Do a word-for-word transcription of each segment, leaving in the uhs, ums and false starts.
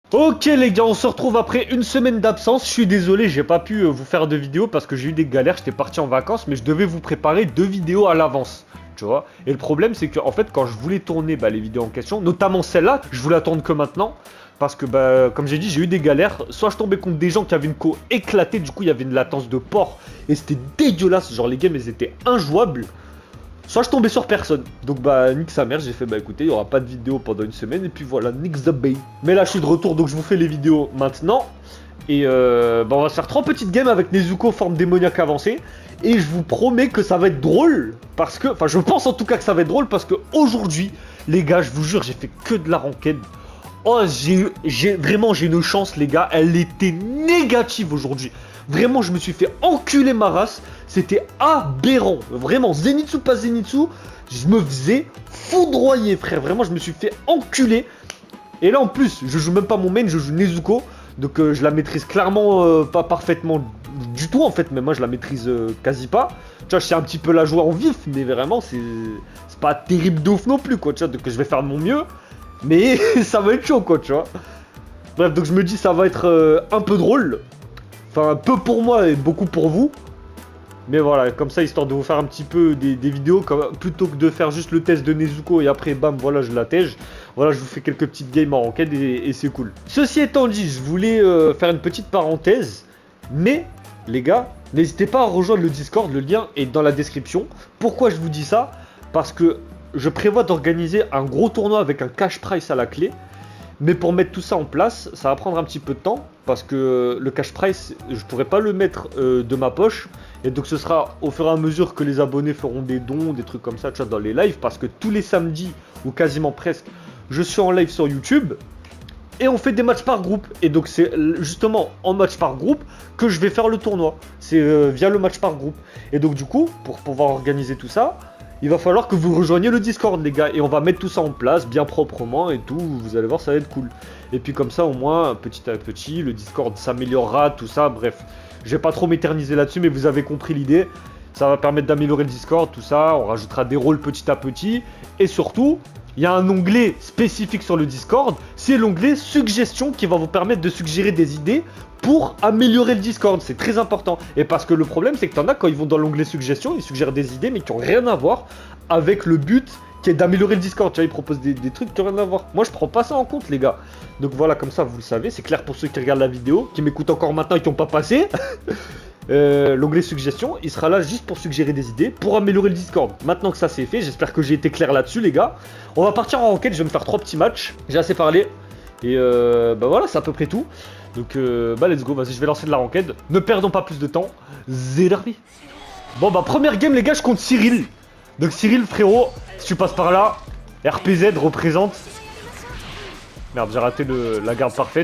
Ok les gars, on se retrouve après une semaine d'absence. Je suis désolé, j'ai pas pu euh, vous faire de vidéos parce que j'ai eu des galères. J'étais parti en vacances, mais je devais vous préparer deux vidéos à l'avance. Tu vois. Et le problème, c'est que en fait, quand je voulais tourner bah, les vidéos en question, notamment celle-là, je voulais attendre que maintenant. Parce que, bah, comme j'ai dit, j'ai eu des galères. Soit je tombais contre des gens qui avaient une co éclatée, du coup, il y avait une latence de porc. Et c'était dégueulasse. Genre, les games, ils étaient injouables. Soit je tombais sur personne. Donc bah nique sa mère, j'ai fait bah écoutez, il n'y aura pas de vidéo pendant une semaine et puis voilà, nix the bay. Mais là je suis de retour donc je vous fais les vidéos maintenant. Et euh, bah on va se faire trois petites games avec Nezuko forme démoniaque avancée. Et je vous promets que ça va être drôle. Parce que, enfin je pense en tout cas que ça va être drôle parce que aujourd'hui, les gars, je vous jure, j'ai fait que de la ranked. Oh j'ai j'ai vraiment j'ai une chance les gars, elle était négative aujourd'hui. Vraiment je me suis fait enculer ma race. C'était aberrant. Vraiment Zenitsu pas Zenitsu. Je me faisais foudroyer frère. Vraiment je me suis fait enculer. Et là en plus je joue même pas mon main, je joue Nezuko. Donc euh, je la maîtrise clairement euh, pas parfaitement du tout en fait. Mais moi je la maîtrise euh, quasi pas. Tu vois je sais un petit peu la jouer en vif. Mais vraiment c'est pas terrible de ouf non plus quoi. Tu vois donc je vais faire de mon mieux. Mais ça va être chaud quoi tu vois. Bref donc je me dis ça va être euh, un peu drôle. Enfin peu pour moi et beaucoup pour vous. Mais voilà comme ça histoire de vous faire un petit peu des, des vidéos comme, plutôt que de faire juste le test de Nezuko et après bam voilà je la tège. Voilà je vous fais quelques petites games en ranked et, et c'est cool. Ceci étant dit je voulais euh, faire une petite parenthèse. Mais les gars n'hésitez pas à rejoindre le Discord, le lien est dans la description. Pourquoi je vous dis ça? Parce que je prévois d'organiser un gros tournoi avec un cash price à la clé. Mais pour mettre tout ça en place, ça va prendre un petit peu de temps. Parce que le cash price, je ne pourrai pas le mettre euh, de ma poche. Et donc ce sera au fur et à mesure que les abonnés feront des dons, des trucs comme ça, tu vois, dans les lives. Parce que tous les samedis, ou quasiment presque, je suis en live sur YouTube. Et on fait des matchs par groupe. Et donc c'est justement en match par groupe que je vais faire le tournoi. C'est euh, via le match par groupe. Et donc du coup, pour pouvoir organiser tout ça, il va falloir que vous rejoigniez le Discord les gars. Et on va mettre tout ça en place bien proprement et tout. Vous allez voir ça va être cool. Et puis comme ça au moins petit à petit le Discord s'améliorera tout ça. Bref je vais pas trop m'éterniser là-dessus. Mais vous avez compris l'idée. Ça va permettre d'améliorer le Discord tout ça. On rajoutera des rôles petit à petit. Et surtout il y a un onglet spécifique sur le Discord. C'est l'onglet suggestions qui va vous permettre de suggérer des idées pour améliorer le Discord, c'est très important. Et parce que le problème, c'est que t'en as quand ils vont dans l'onglet suggestions, ils suggèrent des idées, mais qui n'ont rien à voir avec le but qui est d'améliorer le Discord. Tu vois, ils proposent des, des trucs qui n'ont rien à voir. Moi, je prends pas ça en compte, les gars. Donc voilà, comme ça, vous le savez. C'est clair pour ceux qui regardent la vidéo, qui m'écoutent encore maintenant et qui n'ont pas passé. euh, l'onglet suggestions, il sera là juste pour suggérer des idées, pour améliorer le Discord. Maintenant que ça c'est fait, j'espère que j'ai été clair là-dessus, les gars. On va partir en enquête, je vais me faire trois petits matchs. J'ai assez parlé. Et euh, bah voilà, c'est à peu près tout. Donc euh, bah let's go, vas-y je vais lancer de la ranked. Ne perdons pas plus de temps. Zédarbi. Bon bah première game les gars, je compte Cyril. Donc Cyril frérot, si tu passes par là, R P Z représente. Merde j'ai raté le, la garde parfaite.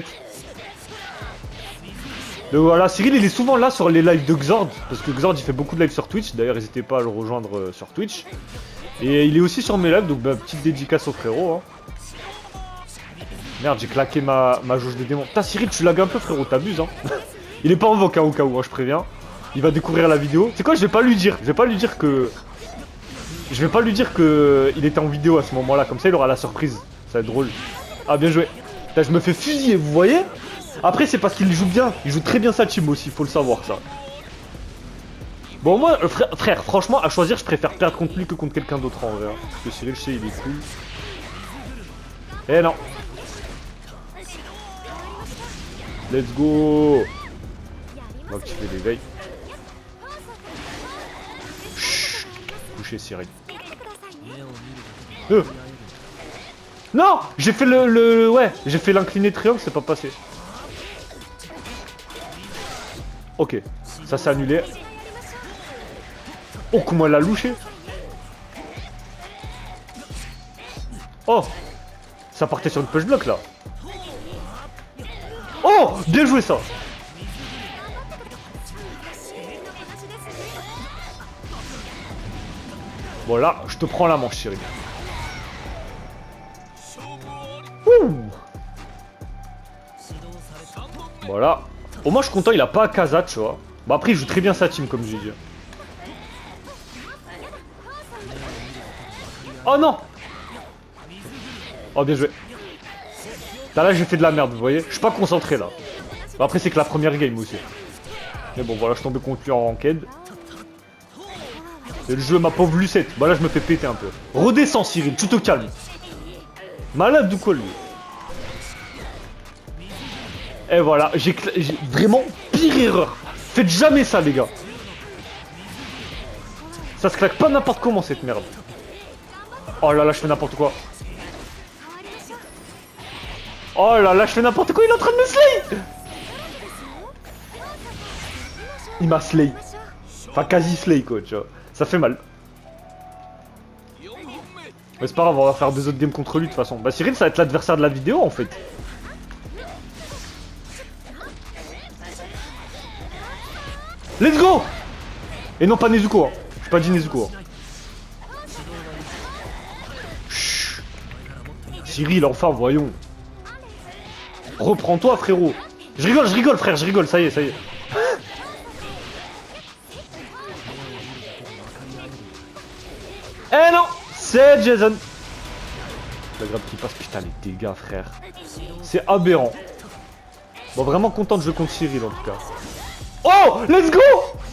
Donc voilà, Cyril il est souvent là sur les lives de Xord. Parce que Xord il fait beaucoup de lives sur Twitch. D'ailleurs n'hésitez pas à le rejoindre euh, sur Twitch. Et il est aussi sur mes lives, donc bah, petite dédicace au frérot hein. Merde, j'ai claqué ma, ma jauge des démons. Putain, Cyril, tu lagues un peu, frérot, t'abuses, hein. Il est pas en vocal au cas où, hein, je préviens. Il va découvrir la vidéo. C'est quoi, je vais pas lui dire. Je vais pas lui dire que... Je vais pas lui dire que il était en vidéo à ce moment-là. Comme ça, il aura la surprise. Ça va être drôle. Ah, bien joué. Putain, je me fais fusiller, vous voyez? Après, c'est parce qu'il joue bien. Il joue très bien sa team aussi, faut le savoir, ça. Bon, moi, euh, frère, frère, franchement, à choisir, je préfère perdre contre lui que contre quelqu'un d'autre, en vrai. Hein. Parce que Cyril, je sais, il est cool. Eh non. Let's go. On va activer l'éveil. Chut. Coucher Cyril. Euh. Non. J'ai fait le, le... Ouais. J'ai fait l'incliné triangle, c'est pas passé. Ok. Ça s'est annulé. Oh comment elle a louché. Oh. Ça partait sur une push block là. Oh, bien joué ça. Bon là, je te prends la manche Cyril. Ouh. Voilà. Au moins je suis content, il a pas Akaza, tu vois. Bah après il joue très bien sa team comme j'ai dit. Oh non. Oh bien joué. Là, j'ai fait de la merde, vous voyez. Je suis pas concentré là. Bon, après, c'est que la première game aussi. Mais bon, voilà, je suis tombé contre lui en ranked. Et le jeu, ma pauvre Lucette. Bah là, je me fais péter un peu. Redescends, Cyril, tu te calmes. Malade du quoi, lui. Et voilà, j'ai vraiment pire erreur. Faites jamais ça, les gars. Ça se claque pas n'importe comment, cette merde. Oh là là, je fais n'importe quoi. Oh là là, je fais n'importe quoi, il est en train de me slay. Il m'a slay. Enfin, quasi slay, quoi, tu vois. Ça fait mal. Mais c'est pas grave, on va faire deux autres games contre lui, de toute façon. Bah, Cyril, ça va être l'adversaire de la vidéo, en fait. Let's go. Et non, pas Nezuko, hein. J'ai pas dit Nezuko, hein. Chut. Cyril, enfin, voyons. Reprends-toi, frérot. Je rigole, je rigole, frère, je rigole, ça y est, ça y est. Eh non, c'est Jason. La grave qui passe, putain, les dégâts, frère. C'est aberrant. Bon, vraiment content de jouer contre Cyril, en tout cas. Oh, let's go.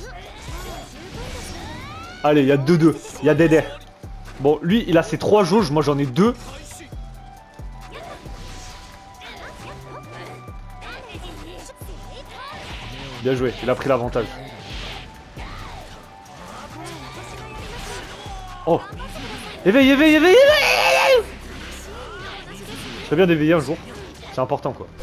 Allez, il y a deux deux, il y a Dédé. Bon, lui, il a ses trois jauges, moi j'en ai deux. Bien joué, il a pris l'avantage. Oh. Éveille, éveille, éveille, éveille. C'est bien d'éveiller un jour. C'est important, quoi.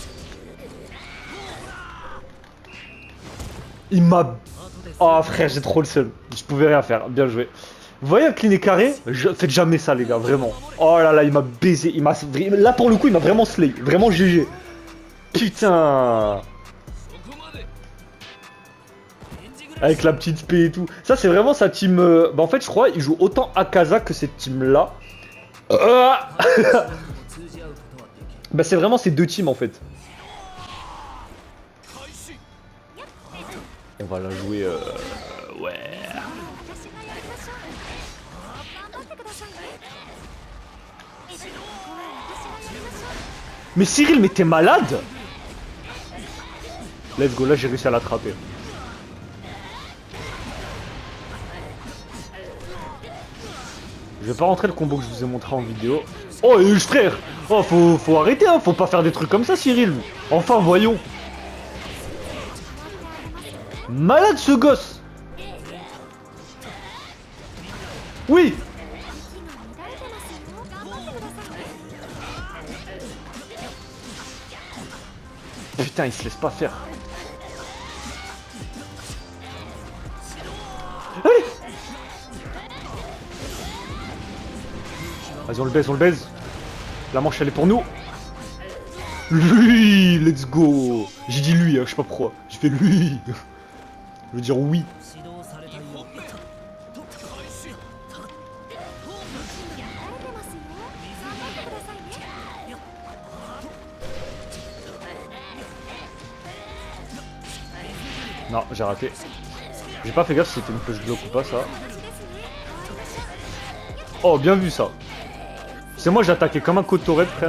Il m'a... Oh frère, j'ai trop le seum. Je pouvais rien faire. Bien joué. Vous voyez un clean carré? Je... Faites jamais ça, les gars, vraiment. Oh là là, il m'a baisé. Il m'a... Là, pour le coup, il m'a vraiment slay. Vraiment G G. Putain. Avec la petite P et tout. Ça, c'est vraiment sa team... Euh... Bah, en fait, je crois, il joue autant Akaza que cette team-là. Euh... Bah, c'est vraiment ces deux teams, en fait. On va la jouer... Euh... Ouais... Mais Cyril, mais t'es malade? Let's go, là j'ai réussi à l'attraper. Je vais pas rentrer le combo que je vous ai montré en vidéo. Oh, et frère! Oh, faut, faut arrêter, hein! Faut pas faire des trucs comme ça, Cyril! Enfin, voyons! Malade ce gosse! Oui! Putain, il se laisse pas faire. Allez! Vas-y, on le baise, on le baise. La manche, elle est pour nous. Lui, let's go. J'ai dit lui, hein, je sais pas pourquoi. J'ai fait lui. Je veux dire oui. Non, j'ai raté. J'ai pas fait gaffe si c'était une push block ou pas, ça. Oh, bien vu ça. C'est moi, j'ai attaqué comme un cotorette, frère.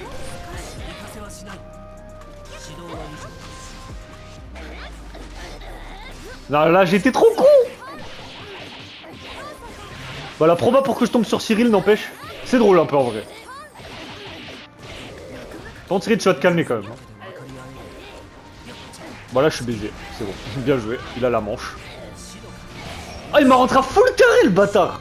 Non, là, j'étais trop con. Bah, la proba pour que je tombe sur Cyril, n'empêche. C'est drôle un peu en vrai. Tant Cyril, tu vas te calmer quand même. Hein. Bon, là, je suis baisé. C'est bon. Bien joué. Il a la manche. Ah, il m'a rentré à full carré, le bâtard.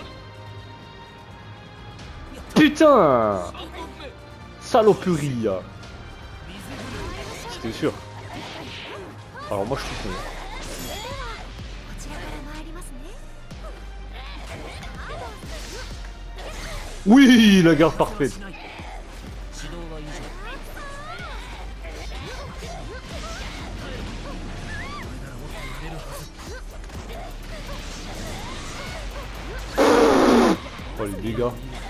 Putain. Saloperie. C'était sûr. Alors moi, je suis con. Oui, la garde parfaite. Oh les dégâts.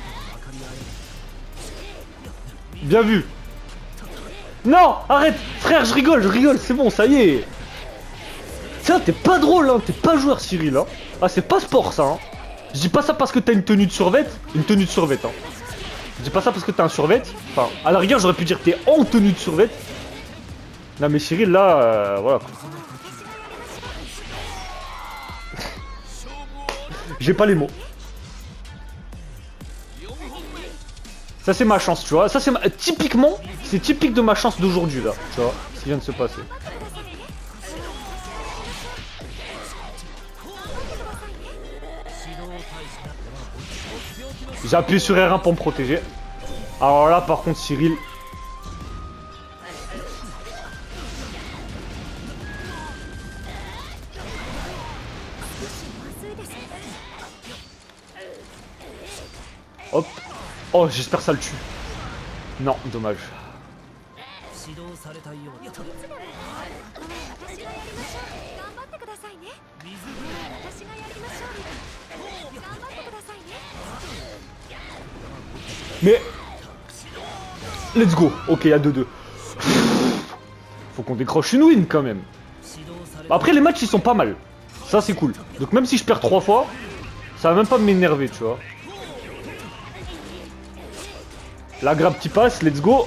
Bien vu. Non, arrête. Frère, je rigole, je rigole, c'est bon, ça y est. Tiens, t'es pas drôle, hein. T'es pas joueur, Cyril. Hein. Ah, c'est pas sport, ça. Hein. Je dis pas ça parce que t'as une tenue de survêt. Une tenue de survêt, hein. Je dis pas ça parce que t'es un survêt. Enfin, à la rigueur, j'aurais pu dire que t'es en tenue de survêt. Non mais Cyril, là, euh, voilà. J'ai pas les mots. Ça c'est ma chance, tu vois. Ça c'est ma... typiquement, c'est typique de ma chance d'aujourd'hui là, tu vois, ce qui vient de se passer. J'ai appuyé sur R un pour me protéger. Alors là, par contre, Cyril. Hop. Oh, j'espère que ça le tue. Non, dommage. Mais... Let's go. Ok, il y a deux deux. Faut qu'on décroche une win quand même. Après, les matchs, ils sont pas mal. Ça, c'est cool. Donc même si je perds trois fois, ça va même pas m'énerver, tu vois. La grab qui passe, let's go.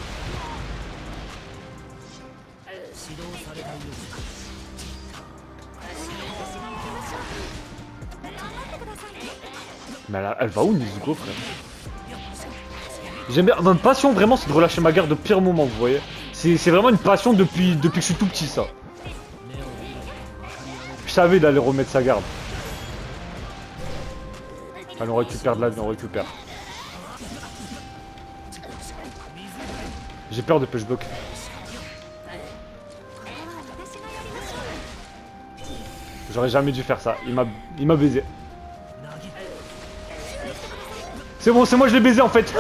Mais elle, elle va où Nezuko, frère? J'aime bien, ma passion vraiment c'est de relâcher ma garde au pire moment, vous voyez. C'est vraiment une passion depuis, depuis que je suis tout petit, ça. Je savais d'aller remettre sa garde. Allez, on récupère de la vie, on récupère. J'ai peur de push block. J'aurais jamais dû faire ça. Il m'a il m'a baisé. C'est bon, c'est moi je l'ai baisé en fait.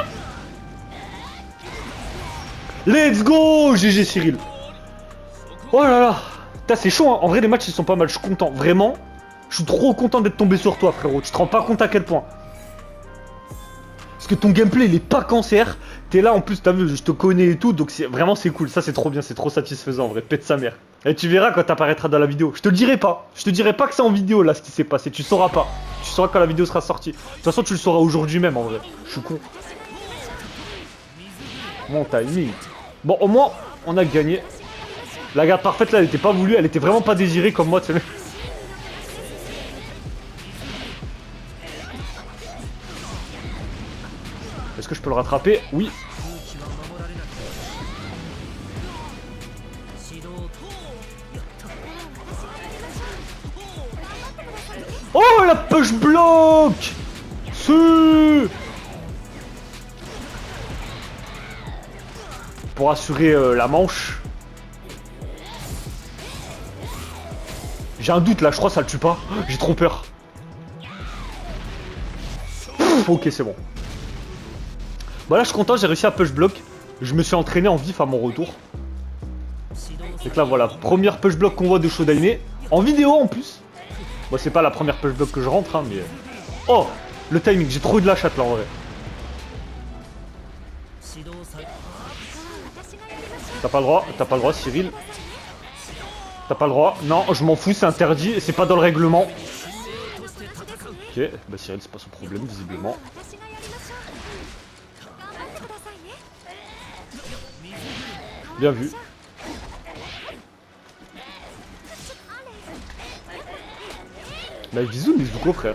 Let's go G G Cyril. Oh là là. C'est chaud hein. En vrai les matchs ils sont pas mal. Je suis content. Vraiment. Je suis trop content d'être tombé sur toi frérot. Tu te rends pas compte à quel point. Parce que ton gameplay il est pas cancer. T'es là en plus, t'as vu, je te connais et tout. Donc vraiment c'est cool. Ça c'est trop bien. C'est trop satisfaisant en vrai. Pète sa mère. Et tu verras quand t'apparaîtras dans la vidéo. Je te le dirai pas. Je te dirai pas que c'est en vidéo là ce qui s'est passé. Tu sauras pas. Tu sauras quand la vidéo sera sortie. De toute façon tu le sauras aujourd'hui même en vrai. Je suis con. Mon timing. Bon au moins on a gagné. La garde parfaite là elle était pas voulue. Elle était vraiment pas désirée comme moi tu sais. Est-ce que je peux le rattraper? Oui. Oh la push block. Ce pour assurer euh, la manche. J'ai un doute là, je crois que ça le tue pas. J'ai trop peur. Pff, ok c'est bon. Bah là je suis content, j'ai réussi à push block. Je me suis entraîné en vif à mon retour. Donc là voilà, première push block qu'on voit de Shodaime. En vidéo en plus. Bon c'est pas la première push block que je rentre hein, mais... Oh le timing, j'ai trop eu de la chatte là en vrai. T'as pas le droit, t'as pas le droit Cyril. T'as pas le droit. Non, je m'en fous, c'est interdit et c'est pas dans le règlement. Ok, bah Cyril c'est pas son problème visiblement. Bien vu. Bah bisous Nezuko frère.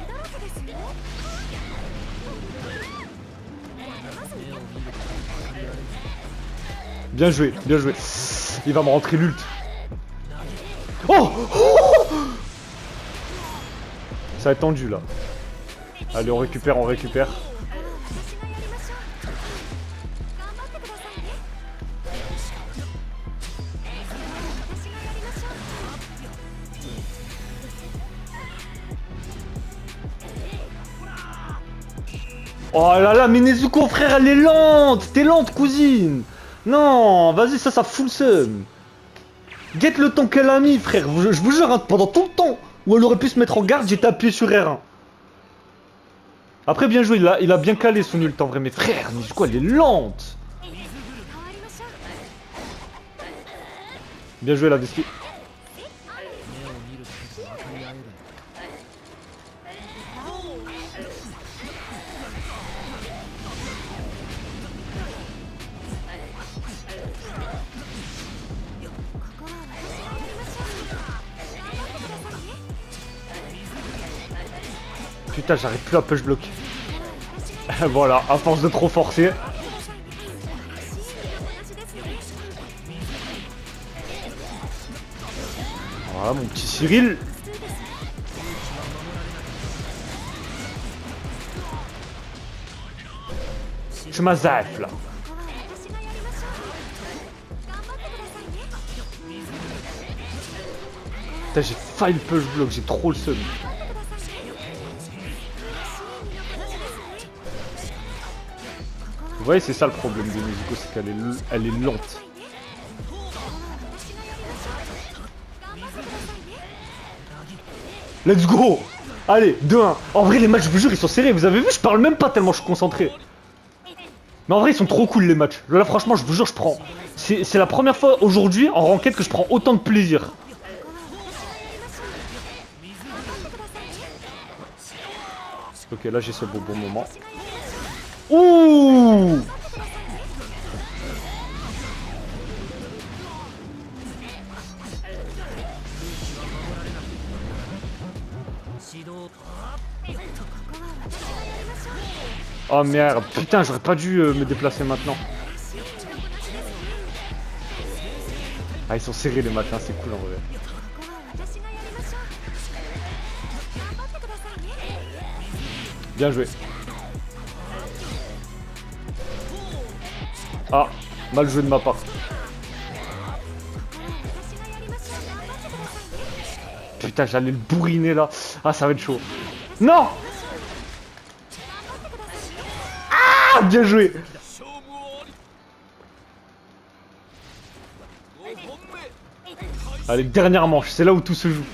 Bien joué, bien joué. Il va me rentrer l'ult. Oh, oh ça va être tendu là. Allez on récupère, on récupère. Oh là là, mais Nezuko frère elle est lente. T'es lente cousine. Non, vas-y ça ça fout le seum. Guette le temps qu'elle a mis frère. Je, je vous jure hein, pendant tout le temps où elle aurait pu se mettre en garde, j'étais appuyé sur R un. Après bien joué, il a, il a bien calé son ult en vrai. Mais frère, Nezuko elle est lente. Bien joué la Veski. Putain, j'arrive plus à push block. Voilà, à force de trop forcer. Voilà, mon petit Cyril. Je m'azaffe là. Putain, j'ai failli le push block, j'ai trop le seum. Vous voyez, c'est ça le problème de Nezuko, c'est qu'elle est, elle est lente. Let's go! Allez, deux un. En vrai, les matchs, je vous jure, ils sont serrés. Vous avez vu, je parle même pas tellement je suis concentré. Mais en vrai, ils sont trop cool, les matchs. Là, franchement, je vous jure, je prends... C'est la première fois aujourd'hui, en ranked, que je prends autant de plaisir. Ok, là, j'ai ce beau bon moment. Ouh! Oh merde, putain, j'aurais pas dû euh, me déplacer maintenant. Ah, ils sont serrés les matchs, hein, c'est cool en vrai. Bien joué. Ah, mal joué de ma part. Putain, j'allais le bourriner là. Ah, ça va être chaud. Non! Ah, bien joué. Allez, dernière manche, c'est là où tout se joue.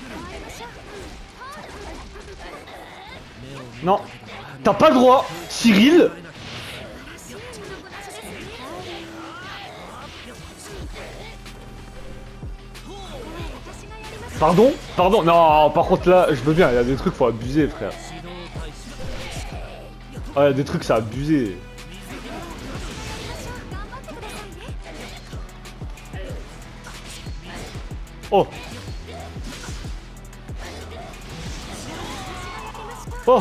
Non, t'as pas le droit, Cyril. Pardon? Pardon? Non, par contre là, je veux bien, il y a des trucs, faut abuser, frère. Ah, il y a des trucs, ça a abusé. Oh! Oh!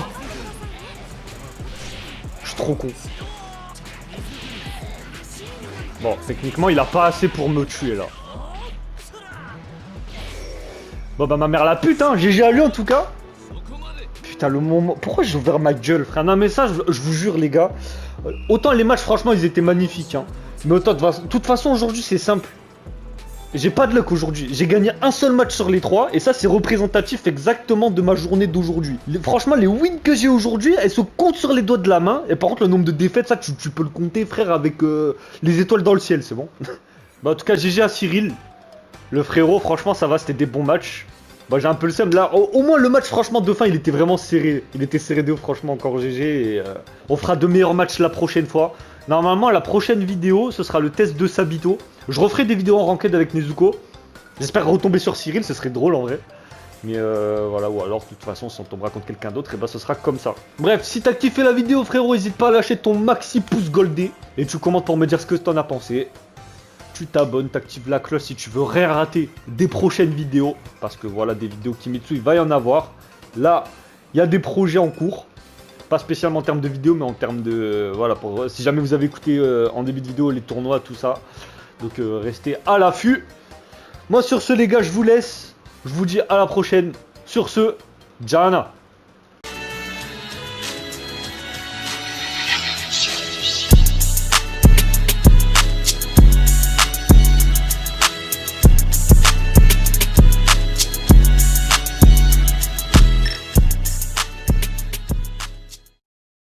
Je suis trop con. Bon, techniquement, il a pas assez pour me tuer là. Bon bah ma mère la pute, hein, G G à lui en tout cas. Putain le moment... Pourquoi j'ai ouvert ma gueule frère? Non mais ça je, je vous jure les gars. Autant les matchs franchement ils étaient magnifiques hein. Mais autant de toute façon aujourd'hui c'est simple. J'ai pas de luck aujourd'hui. J'ai gagné un seul match sur les trois. Et ça c'est représentatif exactement de ma journée d'aujourd'hui. Franchement les wins que j'ai aujourd'hui elles se comptent sur les doigts de la main. Et par contre le nombre de défaites ça tu, tu peux le compter frère avec euh, les étoiles dans le ciel, c'est bon. Bah en tout cas G G à Cyril. Le frérot, franchement, ça va, c'était des bons matchs. Bah, j'ai un peu le seum. Là, au, au moins, le match, franchement, de fin, il était vraiment serré. Il était serré de ouf, franchement, encore G G. Et, euh, on fera de meilleurs matchs la prochaine fois. Normalement, la prochaine vidéo, ce sera le test de Sabito. Je referai des vidéos en ranked avec Nezuko. J'espère retomber sur Cyril, ce serait drôle en vrai. Mais euh, voilà, ou alors, de toute façon, si on tombera contre quelqu'un d'autre, et bah, ce sera comme ça. Bref, si t'as kiffé la vidéo, frérot, n'hésite pas à lâcher ton maxi pouce goldé. Et tu commentes pour me dire ce que t'en as pensé. Tu t'abonnes, t'actives la cloche si tu veux rien rater des prochaines vidéos. Parce que voilà, des vidéos Kimetsu, il va y en avoir. Là, il y a des projets en cours. Pas spécialement en termes de vidéos, mais en termes de... Euh, voilà, pour, si jamais vous avez écouté euh, en début de vidéo les tournois, tout ça. Donc euh, restez à l'affût. Moi sur ce les gars, je vous laisse. Je vous dis à la prochaine. Sur ce, Jana.